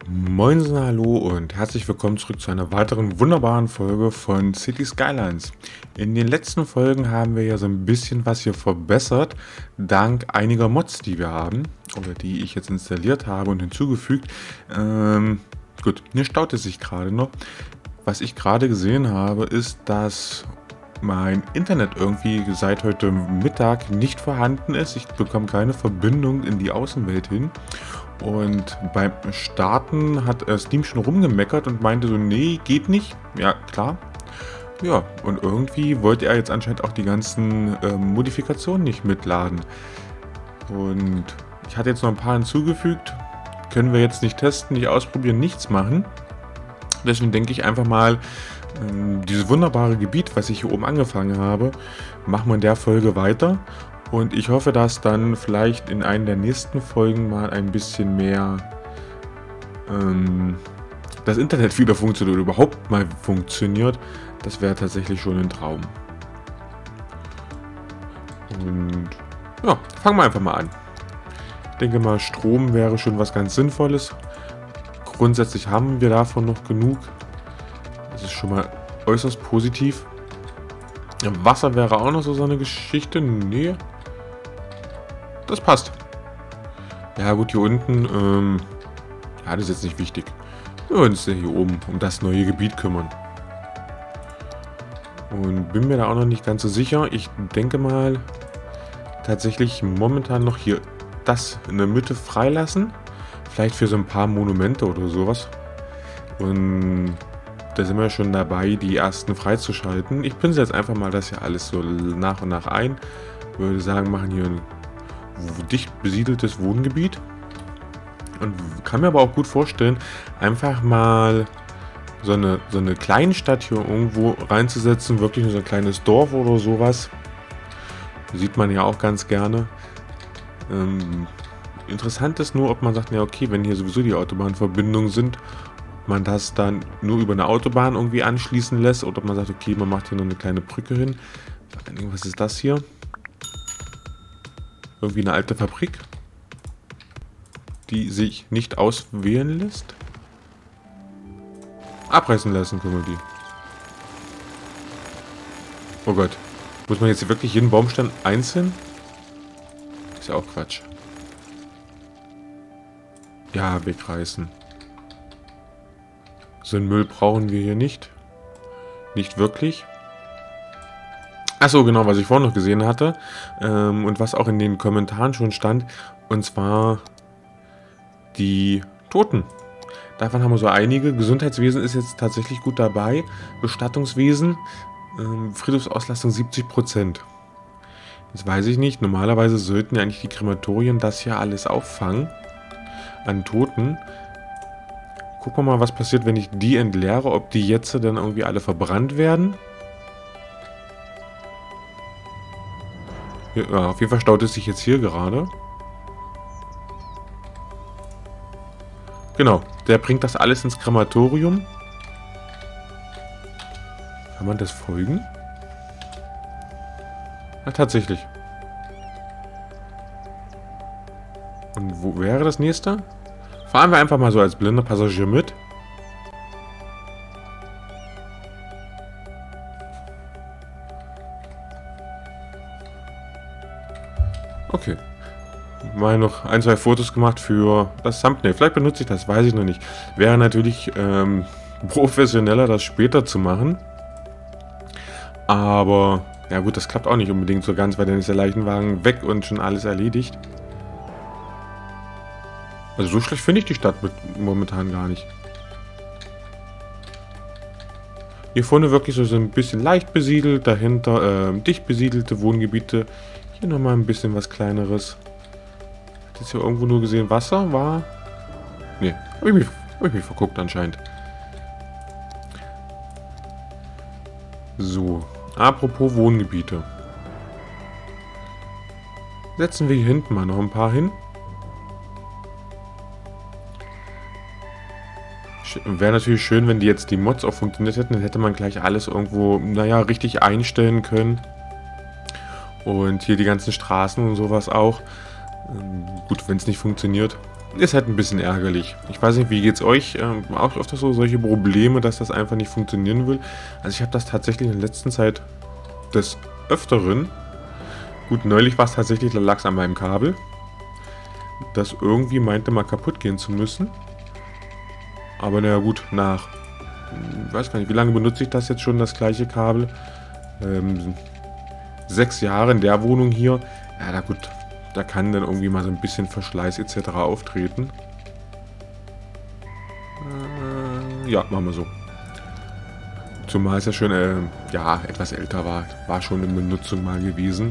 Moinsen, hallo und herzlich willkommen zurück zu einer weiteren wunderbaren Folge von City Skylines. In den letzten Folgen haben wir ja so ein bisschen was hier verbessert, dank einiger Mods, die wir haben, oder die ich jetzt installiert habe und hinzugefügt. Gut, hier staut es sich gerade noch. Was ich gerade gesehen habe, ist, dass mein Internet irgendwie seit heute Mittag nicht vorhanden ist. Ich bekomme keine Verbindung in die Außenwelt hin. Und beim Starten hat Steam schon rumgemeckert und meinte so, nee, geht nicht. Ja, klar. Ja, und irgendwie wollte er jetzt anscheinend auch die ganzen Modifikationen nicht mitladen. Und ich hatte jetzt noch ein paar hinzugefügt. Können wir jetzt nicht testen, nicht ausprobieren, nichts machen. Deswegen denke ich einfach mal, dieses wunderbare Gebiet, was ich hier oben angefangen habe, machen wir in der Folge weiter. Und ich hoffe, dass dann vielleicht in einer der nächsten Folgen mal ein bisschen mehr das Internet wieder funktioniert oder überhaupt mal funktioniert. Das wäre tatsächlich schon ein Traum. Und ja, fangen wir einfach mal an. Ich denke mal, Strom wäre schon was ganz Sinnvolles. Grundsätzlich haben wir davon noch genug. Das ist schon mal äußerst positiv. Ja, Wasser wäre auch noch so eine Geschichte. Nee. Das passt. Ja gut, hier unten, ja, das ist jetzt nicht wichtig. Wir wollen uns ja hier oben um das neue Gebiet kümmern. Und bin mir da auch noch nicht ganz so sicher. Ich denke mal, tatsächlich momentan noch hier das in der Mitte freilassen. Vielleicht für so ein paar Monumente oder sowas. Und da sind wir schon dabei, die ersten freizuschalten. Ich pinsel jetzt einfach mal das hier alles so nach und nach ein. Würde sagen, machen hier ein dicht besiedeltes Wohngebiet. Und kann mir aber auch gut vorstellen, einfach mal so eine Kleinstadt hier irgendwo reinzusetzen. Wirklich nur so ein kleines Dorf oder sowas. Sieht man ja auch ganz gerne. Interessant ist nur, ob man sagt, ja okay, wenn hier sowieso die Autobahnverbindungen sind, man das dann nur über eine Autobahn irgendwie anschließen lässt oder ob man sagt, okay, man macht hier noch eine kleine Brücke hin. Was ist das hier? Irgendwie eine alte Fabrik, die sich nicht auswählen lässt. Abreißen lassen können wir die. Oh Gott. Muss man jetzt wirklich jeden Baumstamm einzeln? Ist ja auch Quatsch. Ja, wegreißen. So einen Müll brauchen wir hier nicht. Nicht wirklich. Achso, genau, was ich vorhin noch gesehen hatte. Und was auch in den Kommentaren schon stand. Und zwar die Toten. Davon haben wir so einige. Gesundheitswesen ist jetzt tatsächlich gut dabei. Bestattungswesen. Friedhofsauslastung 70%. Jetzt weiß ich nicht. Normalerweise sollten ja eigentlich die Krematorien das hier alles auffangen. An Toten. Gucken wir mal, was passiert, wenn ich die entleere. Ob die jetzt dann irgendwie alle verbrannt werden. Ja, auf jeden Fall staut es sich jetzt hier gerade. Genau, der bringt das alles ins Krematorium. Kann man das folgen? Ja, tatsächlich. Und wo wäre das nächste? Fahren wir einfach mal so als blinder Passagier mit. Okay. Mal noch ein, zwei Fotos gemacht für das Thumbnail. Vielleicht benutze ich das, weiß ich noch nicht. Wäre natürlich professioneller, das später zu machen. Aber, ja gut, das klappt auch nicht unbedingt so ganz, weil dann ist der Leichenwagen weg und schon alles erledigt. Also so schlecht finde ich die Stadt momentan gar nicht. Hier vorne wirklich so ein bisschen leicht besiedelt, dahinter dicht besiedelte Wohngebiete. Hier nochmal ein bisschen was Kleineres. Hat jetzt hier irgendwo nur gesehen, Wasser war... Ne, habe ich mich verguckt anscheinend. So, apropos Wohngebiete. Setzen wir hier hinten mal noch ein paar hin. Wäre natürlich schön, wenn die jetzt die Mods auch funktioniert hätten. Dann hätte man gleich alles irgendwo, naja, richtig einstellen können. Und hier die ganzen Straßen und sowas auch. Gut, wenn es nicht funktioniert, Ist halt ein bisschen ärgerlich. Ich weiß nicht, wie geht's euch? Auch öfter so solche Probleme, dass das einfach nicht funktionieren will. Also ich habe das tatsächlich in der letzten Zeit des Öfteren. Gut, neulich war es tatsächlich, da lag es an meinem Kabel, das irgendwie meinte mal kaputt gehen zu müssen. Aber naja gut, nach, weiß gar nicht, wie lange benutze ich das jetzt schon, das gleiche Kabel? 6 Jahre in der Wohnung hier. Ja, na gut, da kann dann irgendwie mal so ein bisschen Verschleiß etc. auftreten. Ja, machen wir so. Zumal es ja schon, ja, etwas älter war. War schon in Benutzung mal gewesen.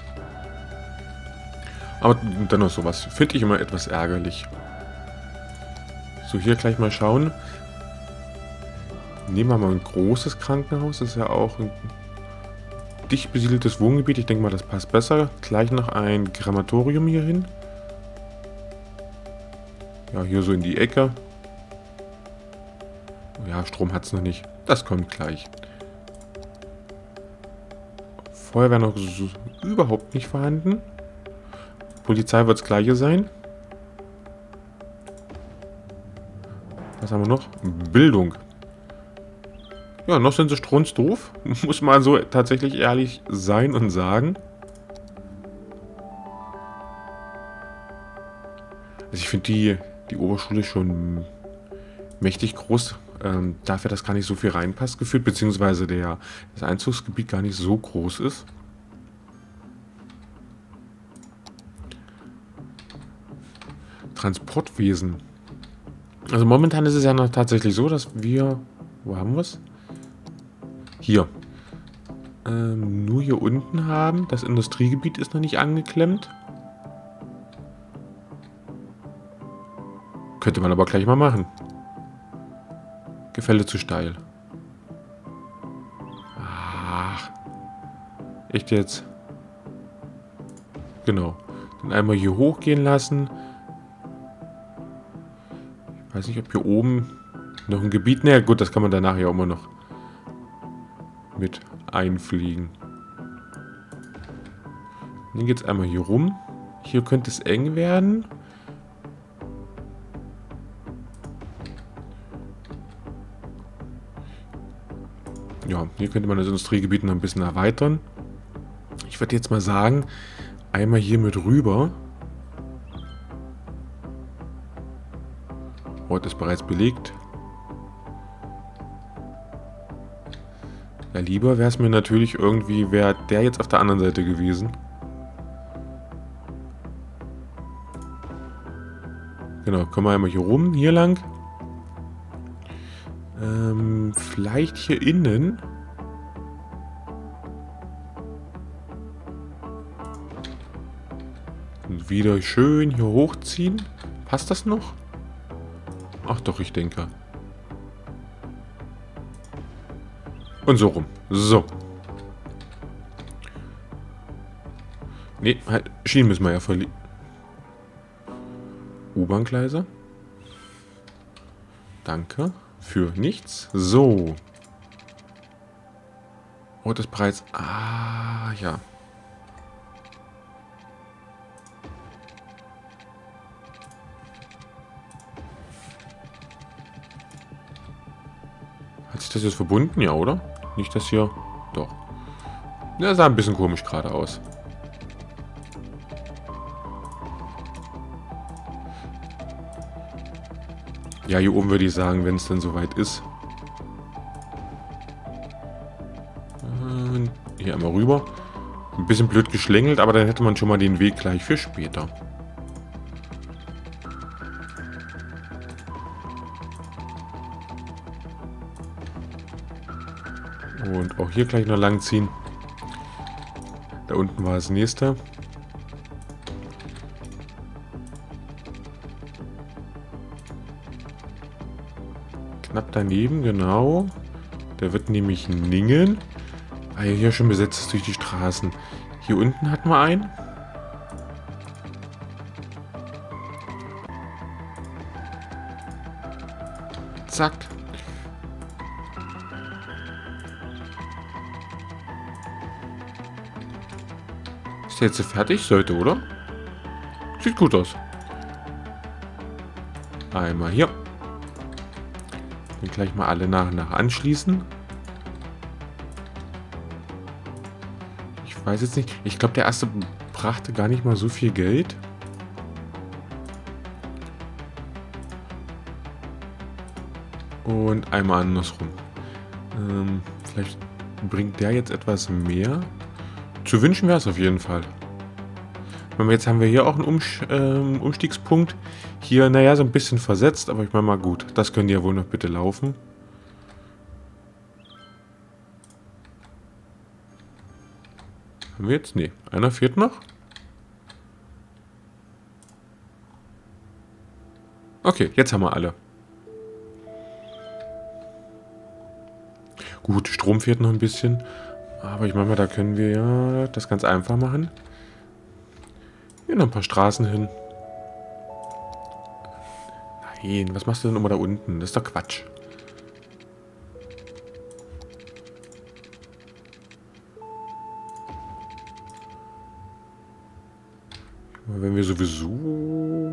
Aber dennoch sowas finde ich immer etwas ärgerlich. So, hier gleich mal schauen. Nehmen wir mal ein großes Krankenhaus. Das ist ja auch ein dicht besiedeltes Wohngebiet. Ich denke mal, das passt besser. Gleich noch ein Krematorium hier hin. Ja, hier so in die Ecke. Ja, Strom hat es noch nicht. Das kommt gleich. Feuerwehr noch so überhaupt nicht vorhanden. Polizei wird das gleiche sein. Was haben wir noch? Bildung. Ja, noch sind sie strunzdoof. Muss man so tatsächlich ehrlich sein und sagen. Also ich finde die Oberschule schon mächtig groß. Dafür, dass gar nicht so viel reinpasst gefühlt, beziehungsweise das Einzugsgebiet gar nicht so groß ist. Transportwesen. Also momentan ist es ja noch tatsächlich so, dass wir... Wo haben wir es? Hier. Nur hier unten haben. Das Industriegebiet ist noch nicht angeklemmt. Könnte man aber gleich mal machen. Gefälle zu steil. Ach. Echt jetzt? Genau. Dann einmal hier hochgehen lassen. Ich weiß nicht, ob hier oben noch ein Gebiet... Naja, gut, das kann man danach ja auch immer noch mit einfliegen. Dann geht es einmal hier rum. Hier könnte es eng werden. Ja, hier könnte man das Industriegebiet noch ein bisschen erweitern. Ich würde jetzt mal sagen, einmal hier mit rüber. Ort ist bereits belegt. Ja, lieber wäre es mir natürlich irgendwie, wäre der jetzt auf der anderen Seite gewesen. Genau, kommen wir einmal hier rum, hier lang. Vielleicht hier innen. Und wieder schön hier hochziehen. Passt das noch? Ach doch, ich denke. Und so rum. So. Ne, halt, Schienen müssen wir ja verlieren. U-Bahn-Gleise. Danke. Für nichts. So. Ort ist bereits... Ah, ja. Hat sich das jetzt verbunden? Ja, oder? Nicht das hier... Doch. Ja, sah ein bisschen komisch gerade aus. Ja, hier oben würde ich sagen, wenn es denn soweit ist. Hier einmal rüber. Ein bisschen blöd geschlängelt, aber dann hätte man schon mal den Weg gleich für später. Und auch hier gleich noch lang ziehen. Da unten war das nächste. Knapp daneben, genau. Der wird nämlich Ningen. Ah, hier schon besetzt ist durch die Straßen. Hier unten hat man einen. Zack. Ist der jetzt fertig? Sollte, oder? Sieht gut aus. Einmal hier. Dann gleich mal alle nach und nach anschließen. Ich weiß jetzt nicht. Ich glaube, der erste brachte gar nicht mal so viel Geld. Und einmal andersrum. Vielleicht bringt der jetzt etwas mehr. Zu wünschen wäre es auf jeden Fall. Jetzt haben wir hier auch einen Umstiegspunkt. Hier, naja, so ein bisschen versetzt, aber ich meine mal gut. Das können die ja wohl noch bitte laufen. Haben wir jetzt? Nee. Einer fehlt noch. Okay, jetzt haben wir alle. Gut, Strom fehlt noch ein bisschen. Aber ich meine mal, da können wir ja das ganz einfach machen. Hier noch ein paar Straßen hin. Nein, was machst du denn immer da unten? Das ist doch Quatsch. Wenn wir sowieso...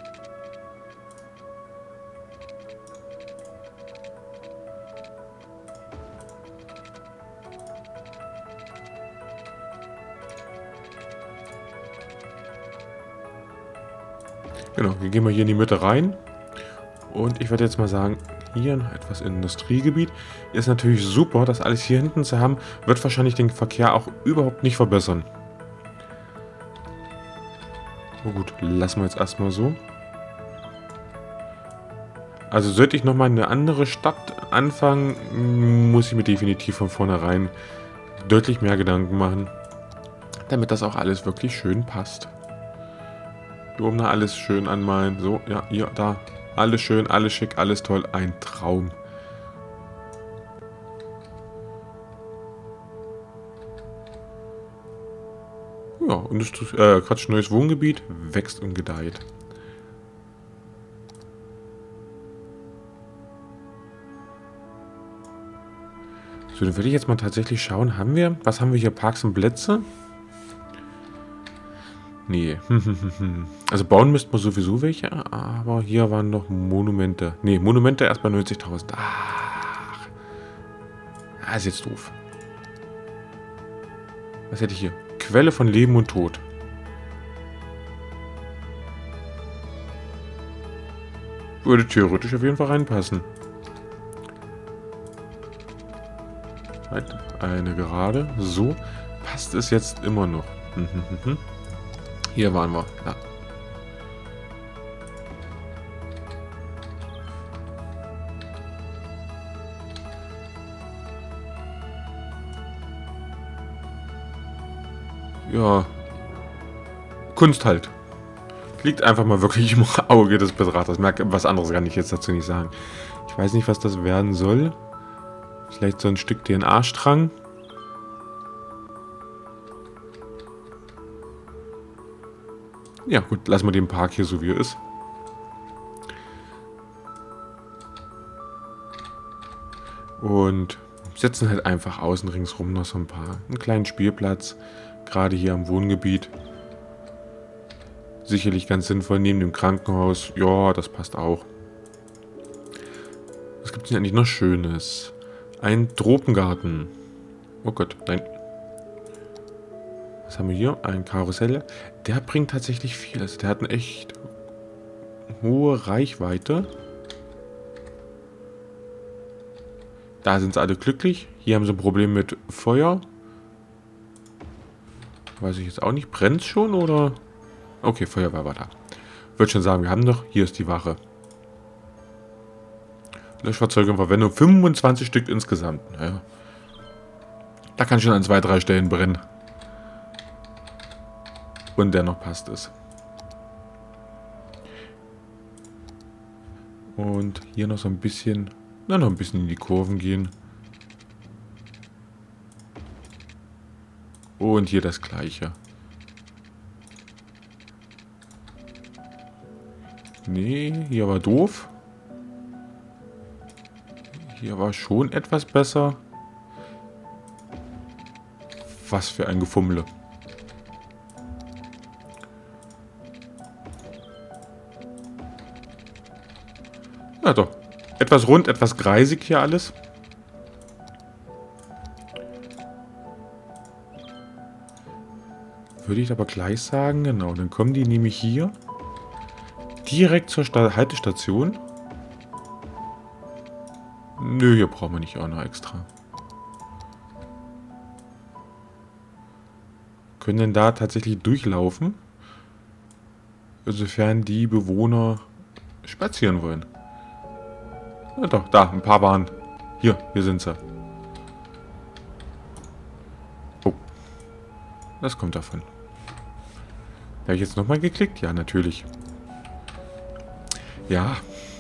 Genau, wir gehen mal hier in die Mitte rein. Und ich werde jetzt mal sagen, hier noch etwas Industriegebiet. Ist natürlich super, das alles hier hinten zu haben, wird wahrscheinlich den Verkehr auch überhaupt nicht verbessern. Oh gut, lassen wir jetzt erstmal so. Also sollte ich nochmal eine andere Stadt anfangen, muss ich mir definitiv von vornherein deutlich mehr Gedanken machen, damit das auch alles wirklich schön passt. Hier oben alles schön anmalen. So, ja, hier, da. Alles schön, alles schick, alles toll. Ein Traum. Ja, und Quatsch, neues Wohngebiet wächst und gedeiht. So, dann würde ich jetzt mal tatsächlich schauen, was haben wir hier? Parks und Plätze? Nee. Also bauen müssten wir sowieso welche, aber hier waren noch Monumente. Nee, Monumente erst bei 90.000. Ach. Das ist jetzt doof. Was hätte ich hier? Quelle von Leben und Tod. Würde theoretisch auf jeden Fall reinpassen. Eine gerade. So. Passt es jetzt immer noch. Hier waren wir. Ja. Ja. Kunst halt. Liegt einfach mal wirklich im Auge des Betrachters. Was anderes kann ich jetzt dazu nicht sagen. Ich weiß nicht, was das werden soll. Vielleicht so ein Stück DNA-Strang. Ja gut, lassen wir den Park hier so wie er ist. Und setzen halt einfach außen ringsrum noch so einen kleinen Spielplatz. Gerade hier am Wohngebiet. Sicherlich ganz sinnvoll, neben dem Krankenhaus. Ja, das passt auch. Was gibt es denn eigentlich noch Schönes? Ein Tropengarten. Oh Gott, nein. Was haben wir hier? Ein Karussell. Der bringt tatsächlich viel. Also der hat eine echt hohe Reichweite. Da sind sie alle glücklich. Hier haben sie ein Problem mit Feuer. Weiß ich jetzt auch nicht. Brennt es schon oder... Okay, Feuerwehr war da. Würde schon sagen, wir haben noch... Hier ist die Wache. Löschfahrzeuge in Verwendung. 25 Stück insgesamt. Naja. Da kann schon an 2, 3 Stellen brennen. Und dennoch passt es. Und hier noch so ein bisschen... Na, noch ein bisschen in die Kurven gehen. Und hier das Gleiche. Nee, hier war doof. Hier war schon etwas besser. Was für ein Gefummle. Ja doch. Etwas rund, etwas greisig hier alles. Würde ich aber gleich sagen, genau. Dann kommen die nämlich hier direkt zur Haltestation. Nö, hier brauchen wir nicht auch noch extra. Können denn da tatsächlich durchlaufen? Insofern die Bewohner spazieren wollen. Ja doch, da, ein paar waren. Hier sind sie. Oh. Das kommt davon. Habe ich jetzt nochmal geklickt? Ja, natürlich. Ja.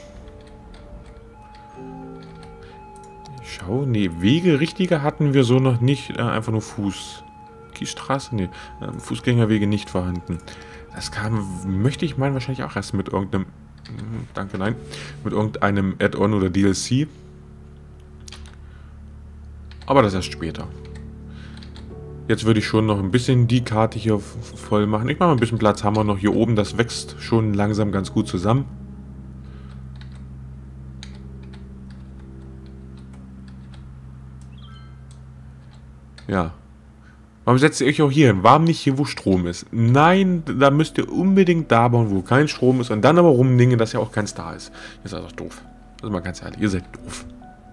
Ich schau, nee, Wege richtige hatten wir so noch nicht. Einfach nur Kiesstraße? Nee, Fußgängerwege nicht vorhanden. Das kam, möchte ich meinen, wahrscheinlich auch erst mit irgendeinem... Danke, nein. Mit irgendeinem Add-on oder DLC. Aber das erst später. Jetzt würde ich schon noch ein bisschen die Karte hier voll machen. Ich mache mal ein bisschen Platz, haben wir noch hier oben. Das wächst schon langsam ganz gut zusammen. Ja. Warum setzt ihr euch auch hier hin? Warum nicht hier, wo Strom ist? Nein, da müsst ihr unbedingt da bauen, wo kein Strom ist. Und dann aber rumdingen, dass ja auch keins da ist. Ihr seid doch doof. Das ist mal ganz ehrlich. Ihr seid doof.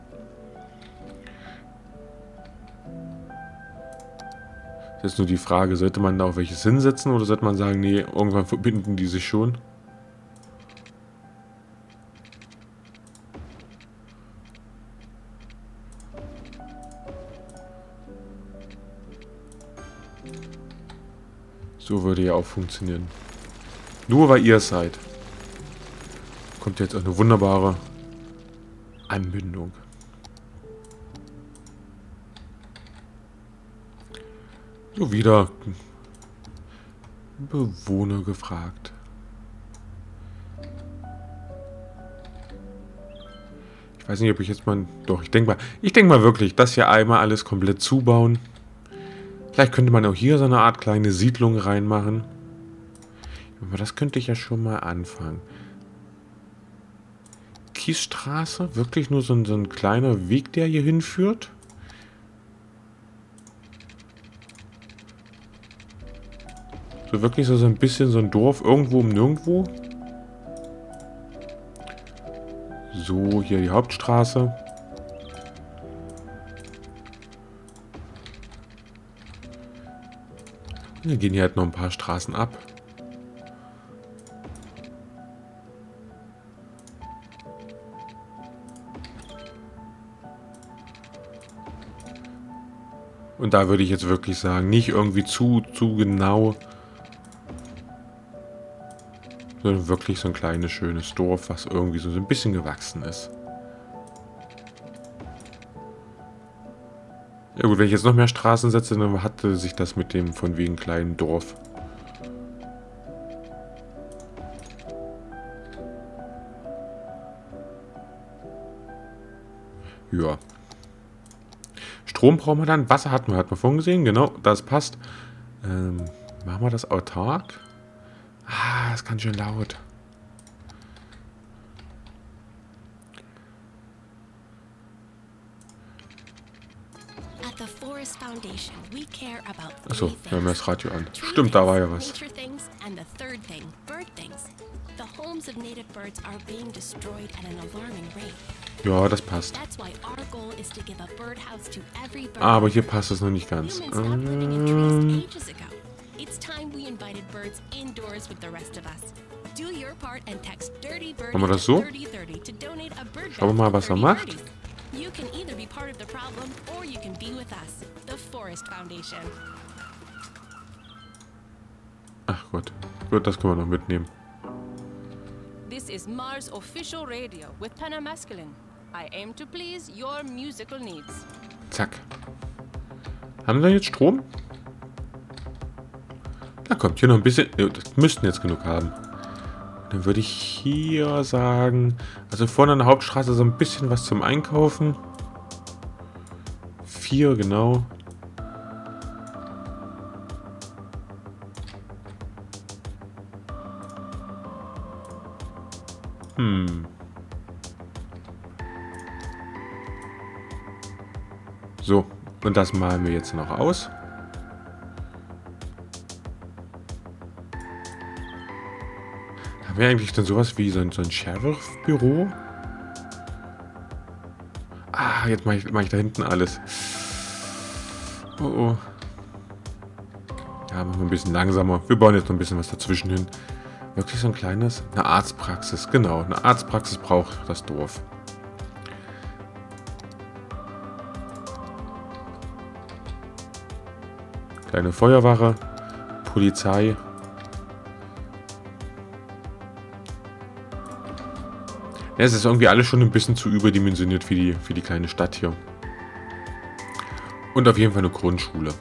Jetzt nur die Frage, sollte man da auf welches hinsetzen oder sollte man sagen, nee, irgendwann verbinden die sich schon? So würde ja auch funktionieren. Nur weil ihr es seid. Kommt jetzt eine wunderbare Anbindung. So wieder Bewohner gefragt. Ich weiß nicht, ob ich jetzt mal... Doch, ich denke mal wirklich, das hier einmal alles komplett zubauen. Vielleicht könnte man auch hier so eine Art kleine Siedlung reinmachen. Aber das könnte ich ja schon mal anfangen. Kiesstraße? Wirklich nur so ein kleiner Weg, der hier hinführt? So wirklich so ein bisschen so ein Dorf irgendwo um nirgendwo? So, hier die Hauptstraße. Dann gehen hier halt noch ein paar Straßen ab. Und da würde ich jetzt wirklich sagen, nicht irgendwie zu genau, sondern wirklich so ein kleines, schönes Dorf, was irgendwie so ein bisschen gewachsen ist. Ja gut, wenn ich jetzt noch mehr Straßen setze, dann hatte sich das mit dem von wegen kleinen Dorf. Ja. Strom brauchen wir dann. Wasser hatten wir vorhin gesehen. Genau, das passt. Machen wir das autark? Ah, ist ganz schön laut. Achso, wir haben das Radio an. Stimmt, da war ja was. Ja, das passt. Aber hier passt es noch nicht ganz. Machen wir das so? Schauen wir mal, was er macht. You can either be part of the problem or you can be with us, the Forest Foundation. Ach Gott. Gut, das können wir noch mitnehmen. This is Mars official radio with Panamasculine. I aim to please your musical needs. Zack. Haben wir jetzt Strom? Da kommt hier noch ein bisschen. Das müssten jetzt genug haben. Dann würde ich hier sagen, also vorne an der Hauptstraße so ein bisschen was zum Einkaufen. 4, genau. So, und das malen wir jetzt noch aus. Haben wir eigentlich dann sowas wie so ein Sheriff-Büro? Ah, jetzt mach ich da hinten alles. Oh, oh. Ja, machen wir ein bisschen langsamer. Wir bauen jetzt noch ein bisschen was dazwischen hin. Wirklich so ein kleines? Eine Arztpraxis, genau. Eine Arztpraxis braucht das Dorf. Kleine Feuerwache, Polizei. Ja, es ist irgendwie alles schon ein bisschen zu überdimensioniert für die kleine Stadt hier. Und auf jeden Fall eine Grundschule.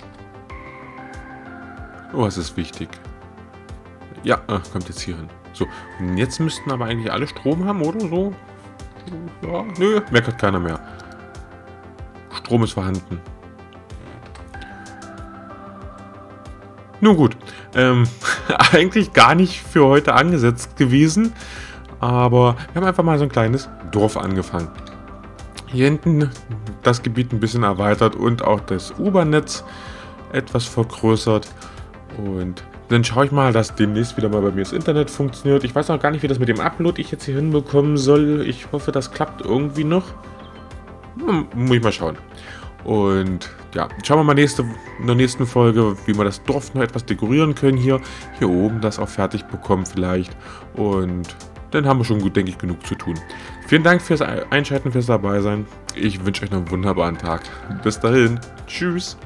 Oh, es ist wichtig. Ja, kommt jetzt hier hin. So, und jetzt müssten aber eigentlich alle Strom haben, oder so? Ja, nö, meckert keiner mehr. Strom ist vorhanden. Nun gut, eigentlich gar nicht für heute angesetzt gewesen, aber wir haben einfach mal so ein kleines Dorf angefangen. Hier hinten das Gebiet ein bisschen erweitert und auch das U-Bahn-Netz etwas vergrößert. Und dann schaue ich mal, dass demnächst wieder mal bei mir das Internet funktioniert. Ich weiß noch gar nicht, wie das mit dem Upload ich jetzt hier hinbekommen soll. Ich hoffe, das klappt irgendwie noch. Muss ich mal schauen. Und ja, schauen wir mal in der nächsten Folge, wie wir das Dorf noch etwas dekorieren können hier. Hier oben das auch fertig bekommen vielleicht. Und dann haben wir schon gut, denke ich, genug zu tun. Vielen Dank fürs Einschalten, fürs Dabeisein. Ich wünsche euch noch einen wunderbaren Tag. Bis dahin. Tschüss.